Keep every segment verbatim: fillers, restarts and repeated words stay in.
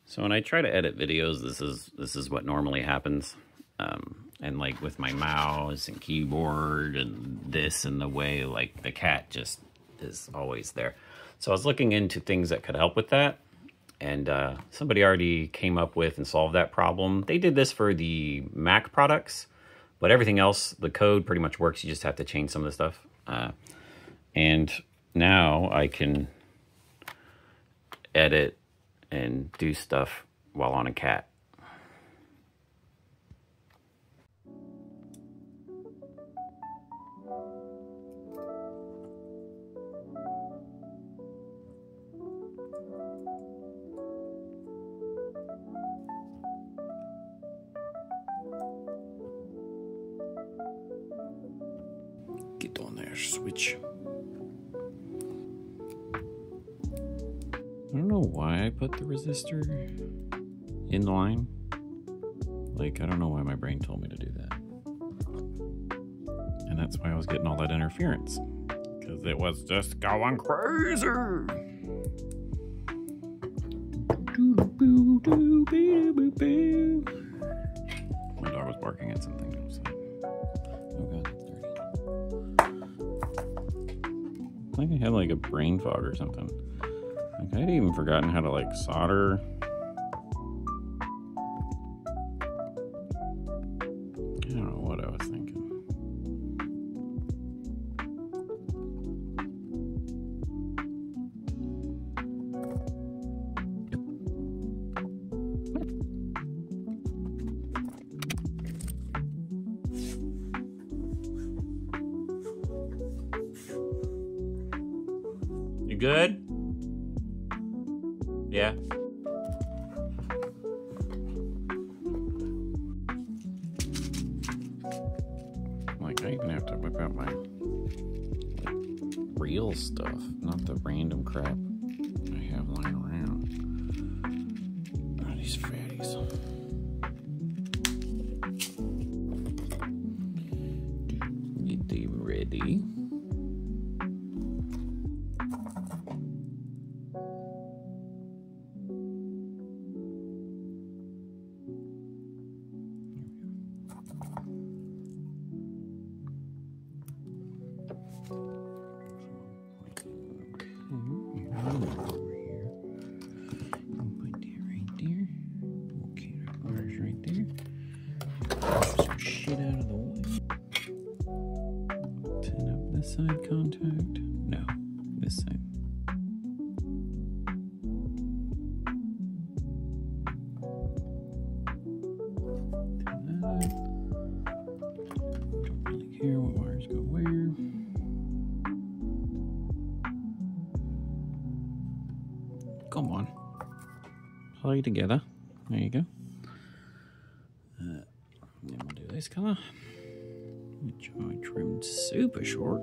So when I try to edit videos, this is this is what normally happens. Um, and like with my mouse and keyboard and this and the way, like the cat just is always there. So I was looking into things that could help with that. And uh, somebody already came up with and solved that problem. They did this for the Mac products, but everything else, the code pretty much works. You just have to change some of the stuff. Uh, and now I can edit and do stuff while on a cat. Get on there, switch. I don't know why I put the resistor in line. Like, I don't know why my brain told me to do that. And that's why I was getting all that interference. Because it was just going crazy. My dog was barking at something outside. Oh god, dirty. I think I had like a brain fog or something. Like, I'd even forgotten how to like solder. I don't know what I was thinking. You good? Yeah. Like, I even have to whip out my like, real stuff, not the random crap I have lying around. Oh, these fatties. Get them ready. This side contact? No, this side. That. Don't really care what wires go where. Come on. Play together. There you go. Uh, then we'll do this color, which I trimmed super short.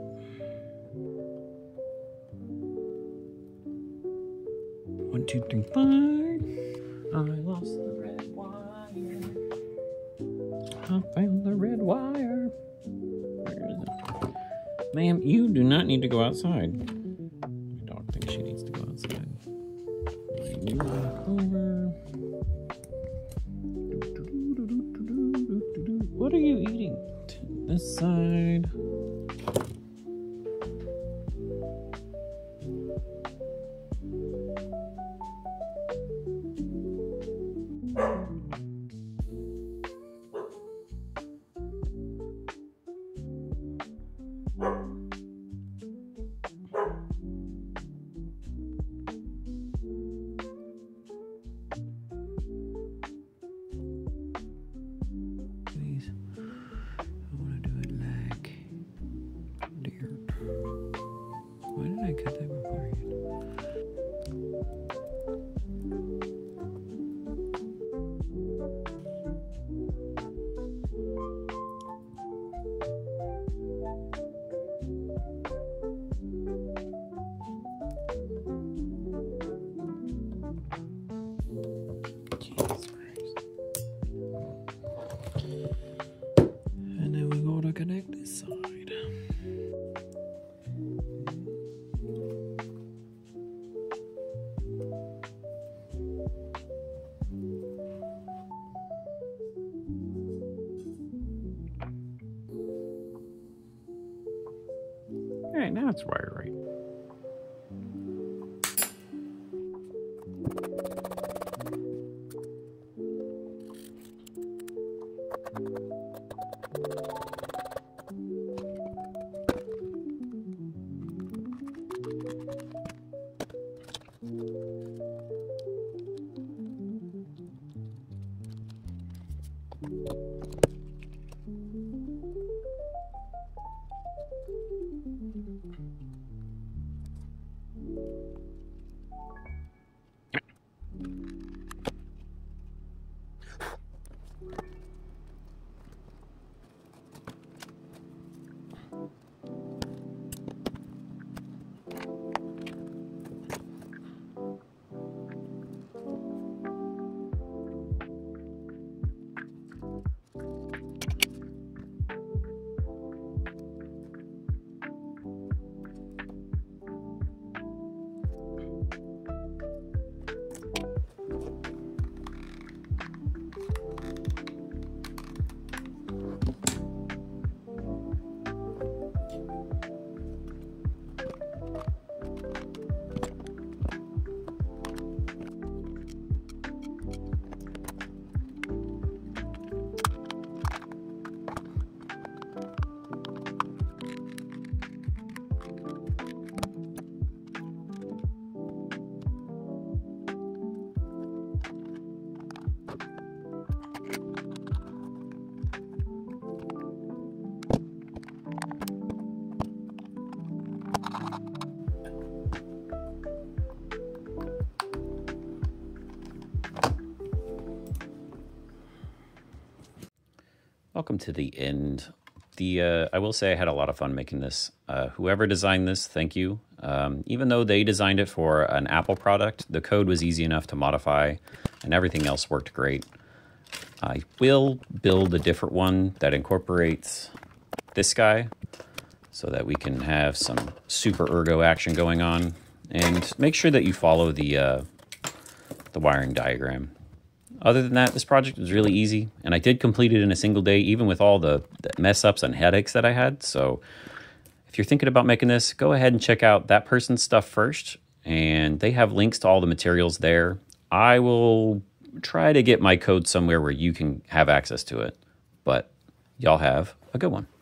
One, two, three, five. I lost the red wire. I found the red wire. Where is it? Ma'am, you do not need to go outside. My dog thinks she needs to go outside. You back over. What are you eating? This side. Please, I want to do it live. Yeah, it's wired right. Welcome to the end. The uh, I will say I had a lot of fun making this. Uh, whoever designed this, thank you. Um, even though they designed it for an Apple product, the code was easy enough to modify, and everything else worked great. I will build a different one that incorporates this guy so that we can have some super ergo action going on. And make sure that you follow the, uh, the wiring diagram. Other than that, this project was really easy, and I did complete it in a single day, even with all the, the mess-ups and headaches that I had. So if you're thinking about making this, go ahead and check out that person's stuff first, and they have links to all the materials there. I will try to get my code somewhere where you can have access to it, but y'all have a good one.